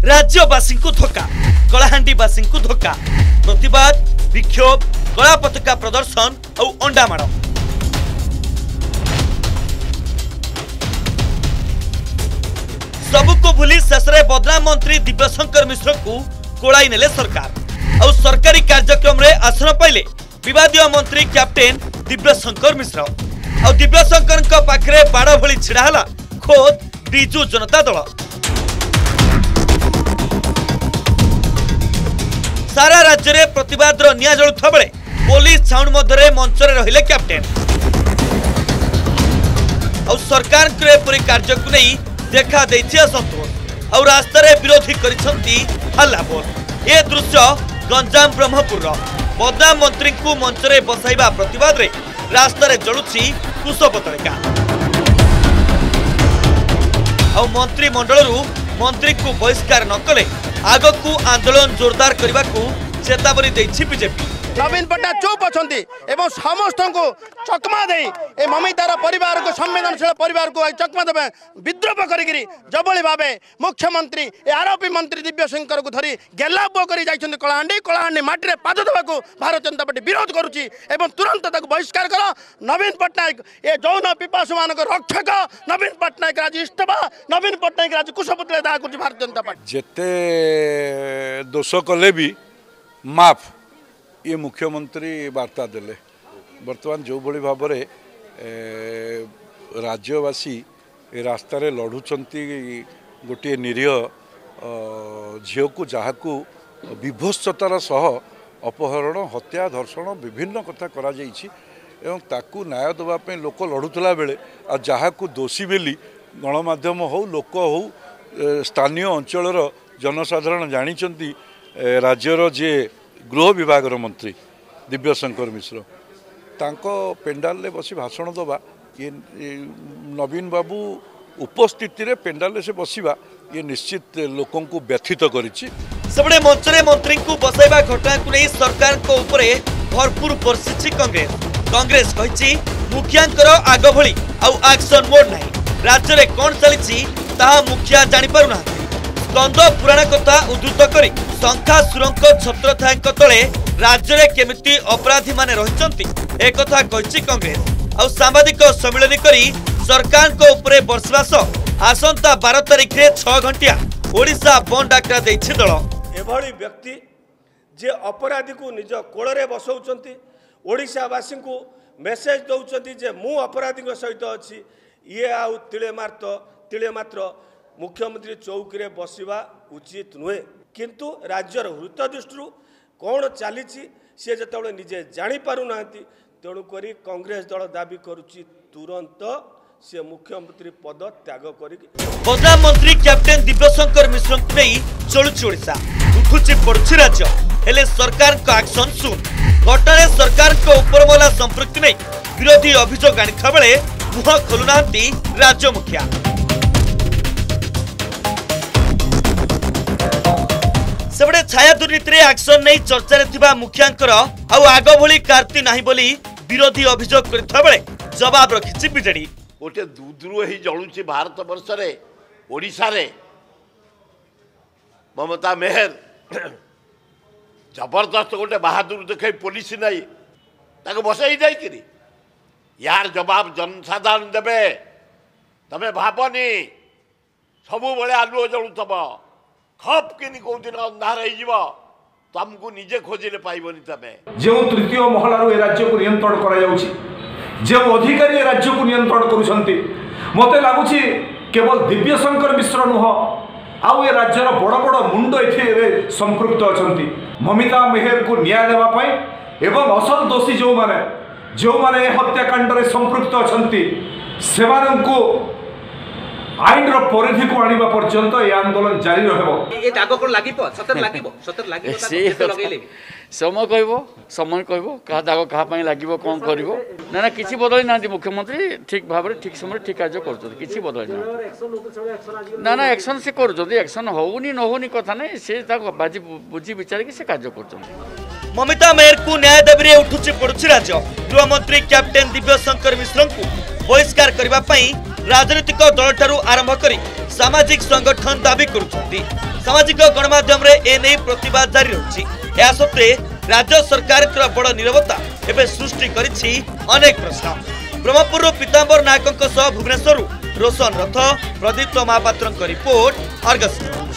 राज्यवासी को धोखा कलाहांडीवासी को धोखा प्रतिवाद विक्षोभ कला पताका प्रदर्शन और अंडामाड़ सबको भूली शेष में बदनाम मंत्री दिव्यशंकर मिश्र को कोड़ाई नेले सरकार और सरकारी कार्यक्रम रे आसन पाइले विवादीय मंत्री कैप्टेन दिव्यशंकर मिश्र और दिव्यशंकर पाखरे बाड़ भली छिड़ा हला खोद बिजु जनता दल। सारा राज्य में प्रतिवाद निया जलुवा बेले पुलिस छाउणी मध्य मंच में रहिले कैप्टेन और सरकार कार्य को नहीं देखा देछि असंतोष और रास्तार विरोधी करिसंती हल्ला बोल। ए दृश्य गंजाम ब्रह्मपुर बदनाम मंत्री को मंच में बसाइबा प्रतिवाद रे रास्तार जलुछि कुशपतरिका और मंत्रिमंडल मंत्री को बहिष्कार न कले आगकू आंदोलन जोरदार करने को चेतावनी देछि बीजेपी। नवीन पट्टनायक चुप अच्छी एवं समस्त को चकमा दे ए ममितार परिवार को संवेदनशील परिवार को चकमा देवे विद्रोह करी जबली भाव मुख्यमंत्री आरोपी मंत्री दिव्यशंकर को धरी गेलाबो करी जाइछन्ति कलाहांडी माटी पाद देवा को भारतीय जनता पार्टी विरोध करुच्ची एवं तुरंत ताको बहिष्कार कर। नवीन पट्टनायक ए जौन पिपासु मान रक्षक नवीन पट्टनायक आज इस्तफा नवीन पट्टनायक आज कुशपुतले दाह कर भारतीय जनता पार्टी जेते दोष कले भी माफ ये मुख्यमंत्री वार्ता देले बर्तमान जो भली भाव में राज्यवासी रास्ता लड़ुचंती गोटे निरीह झील को जहाँ को विभत्सतार सह अपहरण हत्या धर्षण विभिन्न कथा करा जाइछि एवं ताकू न्याय देवाई लोक लड़ुला बेले आ जहाँ को दोषी बेली गणमाध्यम हो लोक हो स्थानीय अंचल जनसाधारण जानी राज्यर जे गृह विभाग मंत्री दिव्यशंकर मिश्र तांको पेंडाल ले बसी भाषण दबा ये नवीन बाबू उपस्थिति रे पेंडाल से बसिबा ये निश्चित लोकों को व्यथित करिछि। सबडे मंच रे मंत्री को बसाइबा घटना को नहीं सरकार को ऊपरे भरपूर परसिछि कांग्रेस कहिछि मुखियांकर आग भली आउ एक्शन मोड नाही राज्य रे कोन चलिछि ताहा मुखिया जानि पारुना स्कंद पुराण कथा उद्धृत करी शंखासुरंक छत्रछायांक तले राज्य में केमिति अपराधी माने रहिचंती एक कथा कहिछि कांग्रेस और सांबादिक सम्मेलन करी सरकार को ऊपरे बरसवा सह आसंता 12 तारिख रे 6 घंटिया ओडिशा बंद डाकरा दैछि दल। एभली व्यक्ति जे अपराधी को निज कोल रे बसौचंती ओडिशावासी को मेसेज दौचंती जे मु अपराधी सहित अछि ये आउ तिले मात्र मुख्यमंत्री चौकी रे बसिबा उचित नुहे किंतु राज्यर हृत दृष्टि कौन चली सी जो निजे जापार ना तेणुक कांग्रेस दल दाबी करुच्ची तुरंत से मुख्यमंत्री पद त्याग कर। बदनाम मंत्री कैप्टेन दिव्यशंकर मिश्र को नहीं चलुची ओडिशा उठुची पड़ुची राज्य हेले सरकार का एक्शन सुन घटना सरकार को उपरमला संपृक्ति नहीं विरोधी अभियोग आनी बेले मुह खोलुना राज्य मुखिया। सेबडे छाया दुर्नीति एक्शन नहीं चर्चा रे मुखियांकर आउ आग भली कार्ती नाही बोली विरोधी अभियोग करथिबा बेले जवाब रखिछि बीजेडी। गोटे दुद्रुही जलुची भारत वर्ष रे ओडिशा रे ममता मेहर जबरदस्त गोटे बहादुर देखै पुलिस नहीं ताको बसई जाई करी यार जवाब जनसाधारण देबे तमे भाबनी सबु बेले आलुओ जलुतब खप किनी को दिन अंधार हो तुमको निजे खोजिले पाइबनी तमे जो तृतीय महलार ए राज्य को नियंत्रण करा जाउछि जो अधिकारी ए राज्य को नियंत्रण करुछंती मते लागुछि केवल दिव्यशंकर मिश्र नुह आउ ए राज्यर बड़ बड़ मुंड एथे संपृक्त अछंती ममिता मेहर को न्याय देबा पई एवं असल दोषी जो माने हत्याकांड रे संपृक्त अछंती सेमानंको आईन परिधि को आनिबा पर्यंत ये आंदोलन जारी रहबो। ए दाग को लागिबो सतर लागिबो केते लगैले समय कहबो का दाग कहा पई लागिबो कोन करबो ना किछि बदलै नांती मुख्यमंत्री ठीक भाबरे ठीक समय ठीक कार्य करछथि किछि बदलै ना एक्शन से करछथि एक्शन होउनी न होउनी कथा नै से ता बाजी बुझी विचार कि से कार्य करछथि। ममिता मेहर को न्याय देबरे उठुछि पड़ुछि राज्य गृह मंत्री कैप्टेन दिव्यशंकर मिश्र को बहिष्कार करबा पई राजनीतिक दल ठारू आरंभ करी सामाजिक संगठन दाबी करुछथि। सामाजिक गणमाध्यम एने प्रतिवाद जारी रही। यह सत्वे राज्य सरकार बड़ नीरवता एवं सृष्टि करिछि अनेक प्रश्न। ब्रह्मपुर पीतांबर नायकों भुवनेश्वर रोशन रथ प्रदीप्त महापात्र रिपोर्ट अर्गस।